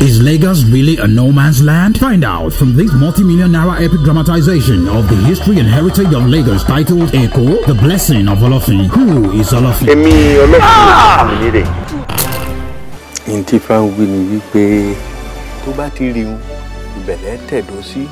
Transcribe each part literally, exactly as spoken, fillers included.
Is Lagos really a no man's land? Find out from this multi-million naira epic dramatization of the history and heritage of Lagos titled Eko, The Blessing of Olofin. Who is Olofin? Emi Olofin ni de. Inti fa wi ni wi pe tó bá ti rí un ibele tedo sí.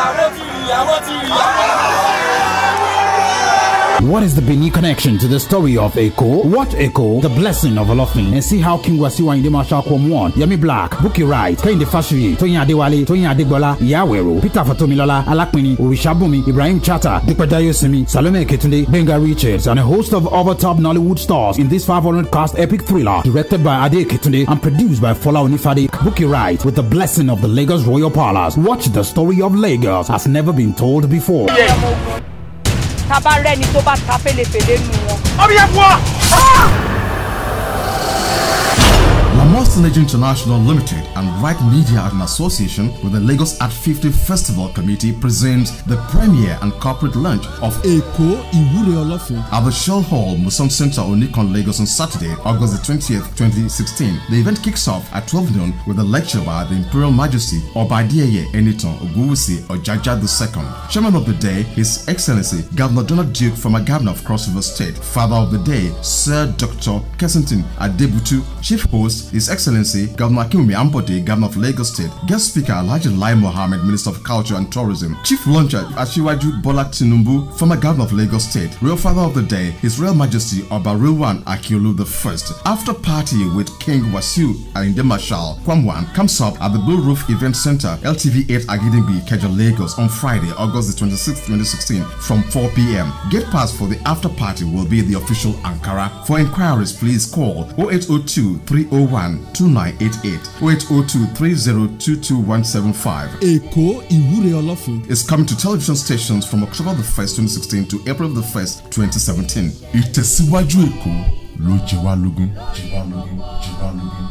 What is the Benin connection to the story of Eko? Watch Eko, The Blessing of Olofin, and see how King Wasiwa Inde Marshal Kwom won. Yemi Black, Buki Wright, Kehinde Fashoye, Toyin Adewale, Toyin Adegbola, Iyawero, Peter Fatomilola, Alapini, Orishabunmi, Ibrahim Chata, Dupe Dayosimi, Salome Eketunde, Benga Richards, and a host of other top Nollywood stars in this five hundred cast epic thriller, directed by Ade Eketunde and produced by Fola Onifade. Buki Wright, with the blessing of the Lagos Royal Palace. Watch the story of Lagos has never been told before. Yeah. Tabaré ni tó bá ta fèlèfèlè nu wọn. Lamos Energy International Limited and Right Media in association with the Lagos Art fifty Festival Committee presents the premiere and corporate launch of Eko Iwure Olofin at the Shell Hall, Muson Center, Onikon, Lagos on Saturday, August the twentieth, twenty sixteen. The event kicks off at twelve noon with a lecture by the Imperial Majesty Obadieye Enitan Ogunwusi Ojaja the second. Chairman of the day, His Excellency Governor Donald Duke, former Governor of Cross River State. Father of the day, Sir Doctor Kensington Adebutu. Chief host, His Excellency Governor Akinwumi Ambode, Governor of Lagos State. Guest speaker Alhaji Lai Mohammed, Minister of Culture and Tourism. Chief launcher Asiwaju Bola Tinubu, former Governor of Lagos State. Real Father of the day, His Royal Majesty Oba Rilwan Akiolu the first. After party with King Wasiu Ayinde Marshal Kwam comes up at the Blue Roof Event Center, L T V eight Agidingbi, Keja, Lagos on Friday, August the twenty-sixth, twenty sixteen from four p m Gate pass for the after party will be the official Ankara. For inquiries, please call oh eight oh two, three oh one, two nine eight eight, oh eight oh two, three oh two two one seven five. Eko Iwure Olofin is coming to television stations from October the first, twenty sixteen to April the first, twenty seventeen. Ìtẹ̀síwájú Èkó ló jẹ wá lógún.